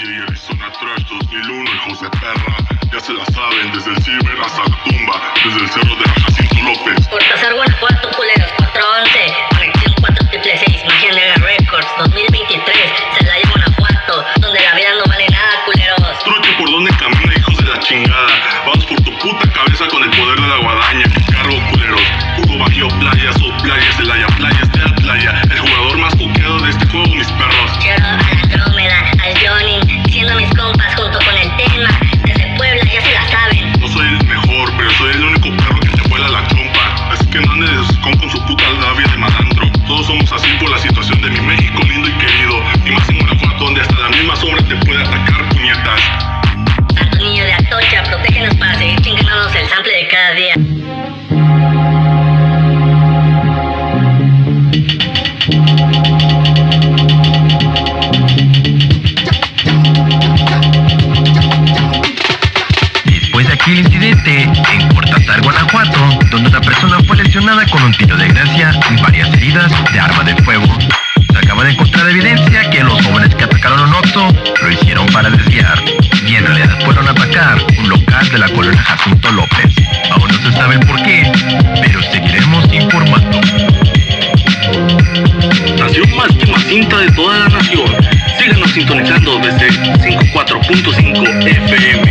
DJ Arizona Trash 2001, hijos de perra. Ya se la saben, desde el ciber hasta la tumba, desde el cerro de Jacinto López. Cortázar, Guanajuato, culeros, 411, conexión 4666, Magia Negra Records, 2023, Celaya, Guanajuato, donde la vida no vale nada, culeros. Truche por donde camina, hijos de la chingada. Vamos por tu puta cabeza con el poder de la guadaña. Cargo, culeros. Hugo Bajío, playas, o playas, Celaya, playas de la playa. El jugador más coqueado de este juego, mis perros. Quiero a la Andrómeda, al Johnny, siendo mis compas junto con el tema. Desde Puebla ya se la saben. No soy el mejor, pero soy el único perro que te vuela la chompa. Así que no andes de hocicón con su puta labia de malandro. Todos somos así por la situación de mi México lindo y querido. Y más en Guanajuato, donde hasta la misma sombra te puede atacar, puñetas. Santo niño de Atocha, protégenos para seguir chingándonos el sample de cada día. Después de aquel incidente en Cortázar, Guanajuato, donde una persona fue lesionada con un tiro de gracia y varias heridas de arma de fuego, se acaba de encontrar evidencia que los jóvenes que atacaron un Oxxo lo hicieron para desviar, y en realidad fueron a atacar un local de la colonia Jacinto López. Aún no se sabe el por qué, pero seguiremos informando. Nación más que más cinta de toda la nación. Síganos sintonizando desde 54.5 FM.